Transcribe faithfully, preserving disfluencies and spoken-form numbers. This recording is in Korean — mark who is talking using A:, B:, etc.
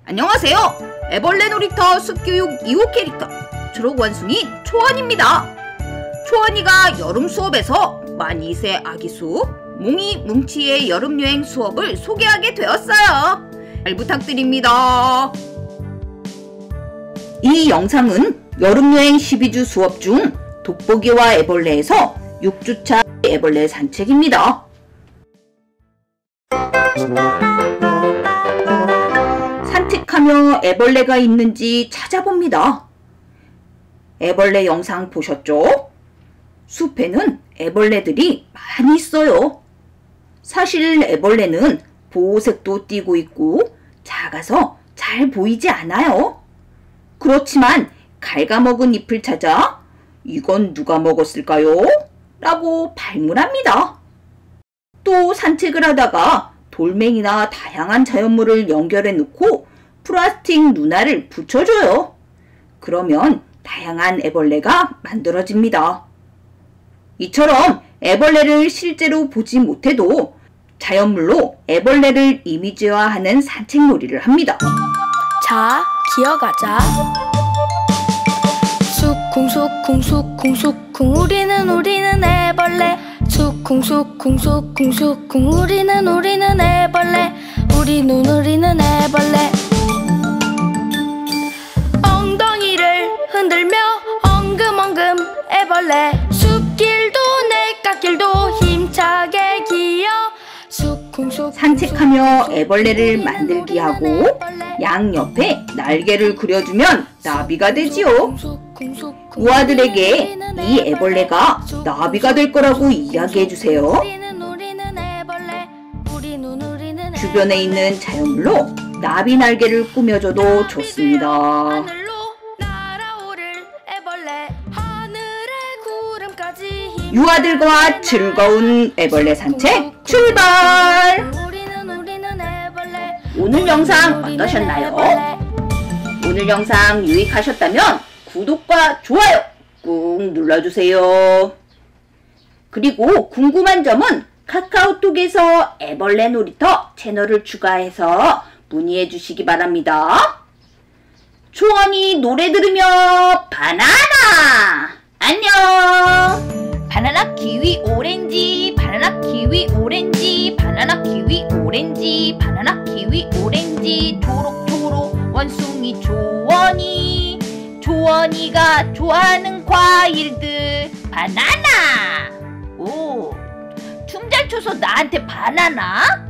A: 안녕하세요. 애벌레 놀이터 숲교육 이 호 캐릭터 초록원숭이 초원입니다. 초원이가 여름 수업에서 만 이 세 아기숲 몽이 뭉치의 여름여행 수업을 소개하게 되었어요. 잘 부탁드립니다. 이 영상은 여름여행 십이 주 수업 중 돋보기와 애벌레에서 육 주차 애벌레 산책입니다. 산책하며 애벌레가 있는지 찾아봅니다. 애벌레 영상 보셨죠? 숲에는 애벌레들이 많이 있어요. 사실 애벌레는 보호색도 띠고 있고 작아서 잘 보이지 않아요. 그렇지만 갉아먹은 잎을 찾아 이건 누가 먹었을까요? 라고 발문합니다. 또 산책을 하다가 돌멩이나 다양한 자연물을 연결해 놓고 플라스틱 눈알을 붙여줘요. 그러면 다양한 애벌레가 만들어집니다. 이처럼 애벌레를 실제로 보지 못해도 자연물로 애벌레를 이미지화하는 산책놀이를 합니다.
B: 자, 기어가자. 쑥쿵쑥쿵쑥쿵쑥쿵 우리는 우리는 애벌레. 쑥쿵쑥쿵쑥쿵쑥쿵 우리는 우리는 애벌레. 우리는 우리는 애벌레. 엉덩이를 흔들며 엉금엉금 애벌레. 숲길도 내깎길도 힘차게 기어.
A: 산책하며 애벌레를 만들기 하고 양옆에 날개를 그려주면 나비가 되지요. 우아들에게 이 애벌레가 나비가 될 거라고 이야기해주세요. 주변에 있는 자연물로 나비 날개를 꾸며줘도 좋습니다. 유아들과 즐거운 애벌레 산책 출발! 오늘 영상 어떠셨나요? 오늘 영상 유익하셨다면 구독과 좋아요 꾹 눌러주세요. 그리고 궁금한 점은 카카오톡에서 애벌레 놀이터 채널을 추가해서 문의해 주시기 바랍니다. 초원이 노래 들으며 바나나! 안녕!
C: 바나나 키위 오렌지 바나나 키위 오렌지 바나나 키위 오렌지 바나나 키위 오렌지 초록초록 원숭이 초원이 초원이가 좋아하는 과일들 바나나. 오, 춤 잘 춰서 나한테 바나나?